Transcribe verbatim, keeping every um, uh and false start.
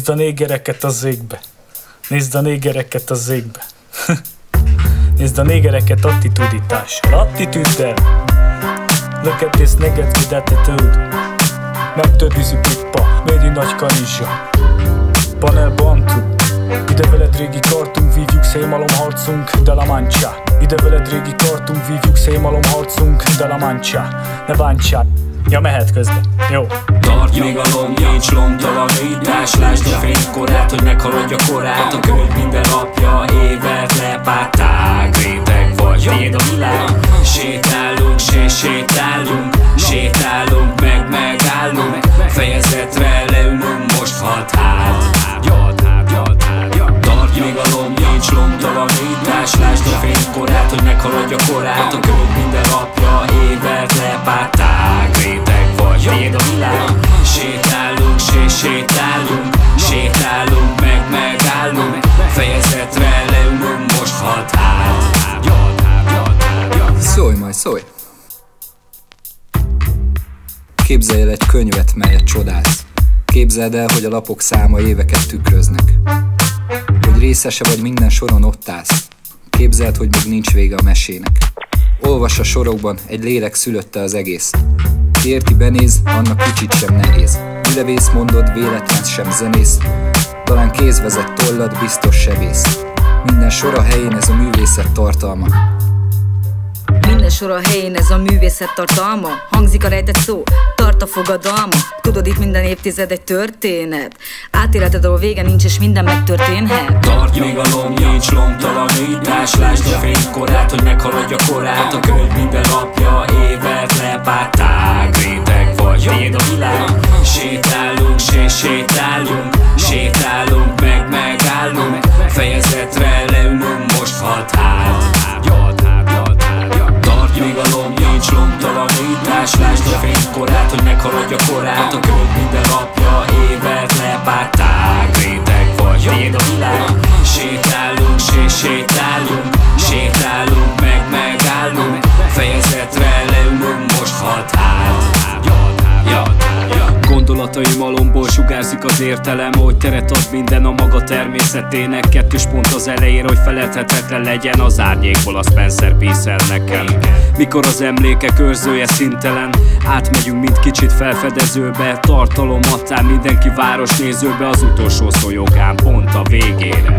Nézd a négereket az égbe, nézd a négereket az égbe. Nézd a négereket attituditással, attitűddel. Look at this niggas with attitude. Megtördizi pippa, méri nagy kanizsa. Panel bantu. Ide veled régi kartunk, vívjuk széjmalom harcunk, de la mancia. Ide veled régi kartunk, vívjuk széjmalom harcunk, de la mancia. Ne bántsál. Ja, mehet közben. Jó. Tart még a lomb, nincs lomtalanítás. Lásd a fénykorát, hogy meghaladja korát. A könyv minden lapja, évek lepárták. Réteg vagy, tiéd a világ. Sétálunk, sé sétálunk. Sétálunk, meg megállunk. Fejezetre leülünk, most hat hát. Tart még a lomb, nincs lomtalanítás. Lásd a fénykorát, hogy meghaladja korát. A könyv minden lapja, évek lepárták. Réteg vagy, tiéd a világ. Sétálunk, sé sétálunk. Sétálunk, meg megállunk. Fejezetre leülünk, most hat hát. Szólj majd, szólj! Képzelj el egy könyvet, melyet csodálsz. Képzeld el, hogy a lapok száma éveket tükröznek. Hogy részese vagy minden soron ott állsz. Képzeld, hogy még nincs vége a mesének. Olvass a sorokban, egy lélek szülötte az egész. Ki érti, benéz, annak kicsit sem nehéz. Mire vész, mondod, véletlen sem zenész. Talán kézvezet tollad, biztos sebész. Minden sor a helyén, ez a művészet tartalma. Minden sor a helyén, ez a művészet tartalma. Hangzik a rejtett szó, tart a fogadalma. Tudod, itt minden évtized egy történet. Átéleted, ahol vége nincs, és minden megtörténhet. Tart még a lomb, nincs lomtalanítás. Lásd a fénykorát, hogy meghaladja korát. A könyv minden lapja, évek lepárták. Réteg vagy, tiéd a világ. Sétálunk, sé sétálunk. Sétálunk, meg megállunk. Fejezetre leülünk, most hat hát. Még a lomb, nincs lomtalanítás. Lásd a fénykorát, hogy meghaladja korát. A könyv minden lapja, évek lepárták. Réteg vagy, tiéd a világ. Sétálunk, sé sétálunk. Sétálunk, meg megállunk. Fejezetre leülünk, most hat hát. Gondolataim alomból sugárzik az értelem, hogy teret ad minden a maga természetének. Kettős pont az elején, hogy feledhetetlen legyen az árnyékból, a Spencer Peace-el nekem. Mikor az emlékek őrzője szintelen, átmegyünk mind kicsit felfedezőbe. Tartalom adtál mindenki városnézőbe, az utolsó szó jogán pont a végére.